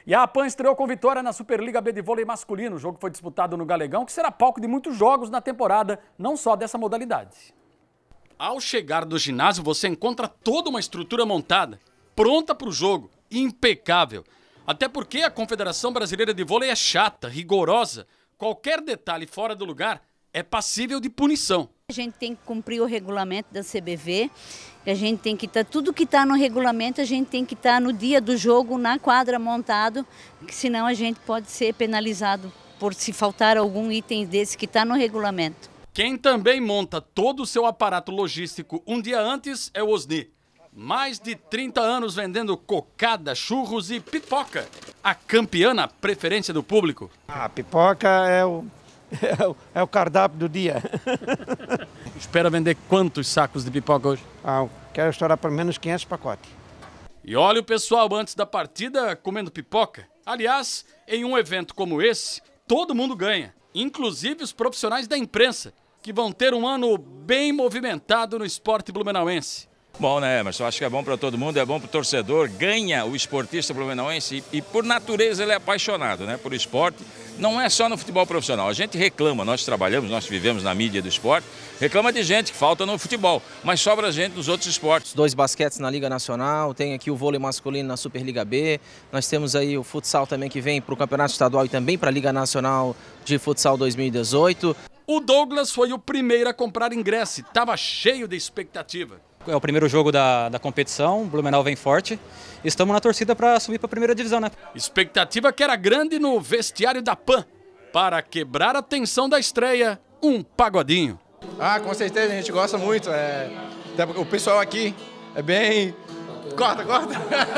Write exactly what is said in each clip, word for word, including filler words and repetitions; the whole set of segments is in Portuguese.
E a APAN estreou com vitória na Superliga B de vôlei masculino. O jogo foi disputado no Galegão, que será palco de muitos jogos na temporada, não só dessa modalidade. Ao chegar do ginásio, você encontra toda uma estrutura montada, pronta para o jogo, impecável. Até porque a Confederação Brasileira de Vôlei é chata, rigorosa. Qualquer detalhe fora do lugar é passível de punição. A gente tem que cumprir o regulamento da C B V, a gente tem que estar, tudo que está no regulamento, a gente tem que estar no dia do jogo, na quadra montado, que senão a gente pode ser penalizado por se faltar algum item desse que está no regulamento. Quem também monta todo o seu aparato logístico um dia antes é o Osni. Mais de trinta anos vendendo cocada, churros e pipoca. A campeã na preferência do público. A pipoca é o, é o, é o cardápio do dia. Espera vender quantos sacos de pipoca hoje? Ah, quero estourar pelo menos quinhentos pacotes. E olha o pessoal antes da partida comendo pipoca. Aliás, em um evento como esse, todo mundo ganha. Inclusive os profissionais da imprensa, que vão ter um ano bem movimentado no esporte blumenauense. Bom, né, mas eu acho que é bom para todo mundo, é bom para o torcedor, ganha o esportista blumenauense e, e por natureza ele é apaixonado, né, por esporte. Não é só no futebol profissional, a gente reclama, nós trabalhamos, nós vivemos na mídia do esporte, reclama de gente que falta no futebol, mas sobra gente nos outros esportes. Dois basquetes na Liga Nacional, tem aqui o vôlei masculino na Superliga B, nós temos aí o futsal também que vem para o Campeonato Estadual e também para a Liga Nacional de Futsal dois mil e dezoito. O Douglas foi o primeiro a comprar ingresso, estava cheio de expectativa. É o primeiro jogo da, da competição, o Blumenau vem forte. Estamos na torcida para subir para a primeira divisão, né? Expectativa que era grande no vestiário da PAN. Para quebrar a tensão da estreia, um pagodinho. Ah, com certeza, a gente gosta muito. É... Até porque o pessoal aqui é bem... Corta, corta!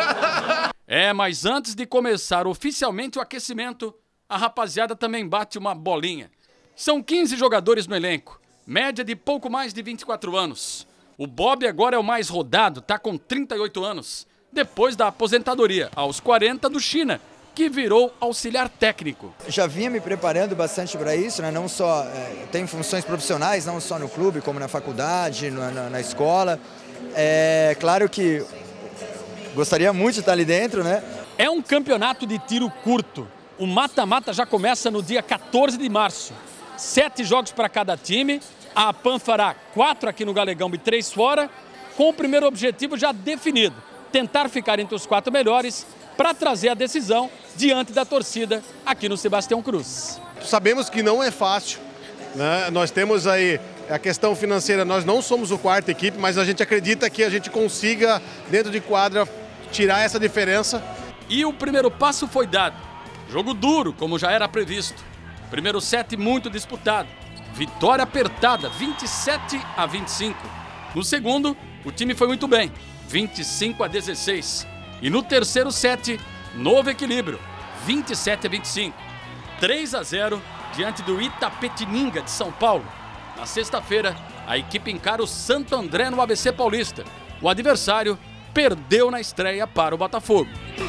É, mas antes de começar oficialmente o aquecimento, a rapaziada também bate uma bolinha. São quinze jogadores no elenco, média de pouco mais de vinte e quatro anos. O Bob agora é o mais rodado, tá com trinta e oito anos, depois da aposentadoria, aos quarenta do China, que virou auxiliar técnico. Já vinha me preparando bastante para isso, né? Não só é, tenho funções profissionais, não só no clube, como na faculdade, na, na, na escola. É claro que gostaria muito de estar ali dentro, né? É um campeonato de tiro curto. O mata-mata já começa no dia quatorze de março. Sete jogos para cada time. A APAN fará quatro aqui no Galegão e três fora, com o primeiro objetivo já definido: tentar ficar entre os quatro melhores para trazer a decisão diante da torcida aqui no Sebastião Cruz. Sabemos que não é fácil, né? Nós temos aí a questão financeira, nós não somos o quarta equipe, mas a gente acredita que a gente consiga, dentro de quadra, tirar essa diferença. E o primeiro passo foi dado. Jogo duro, como já era previsto. Primeiro set muito disputado. Vitória apertada, vinte e sete a vinte e cinco. No segundo, o time foi muito bem, vinte e cinco a dezesseis. E no terceiro set, novo equilíbrio, vinte e sete a vinte e cinco. três a zero diante do Itapetininga de São Paulo. Na sexta-feira, a equipe encara o Santo André no A B C Paulista. O adversário perdeu na estreia para o Botafogo.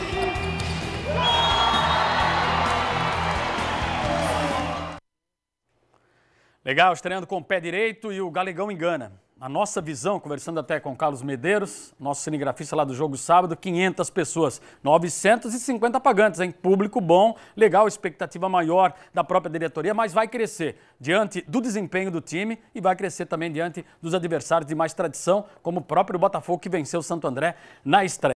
Legal, estreando com o pé direito e o Galegão engana. A nossa visão, conversando até com o Carlos Medeiros, nosso cinegrafista lá do jogo sábado, quinhentas pessoas, novecentos e cinquenta pagantes, hein? Público bom, legal, expectativa maior da própria diretoria, mas vai crescer diante do desempenho do time e vai crescer também diante dos adversários de mais tradição, como o próprio Botafogo que venceu o Santo André na estreia.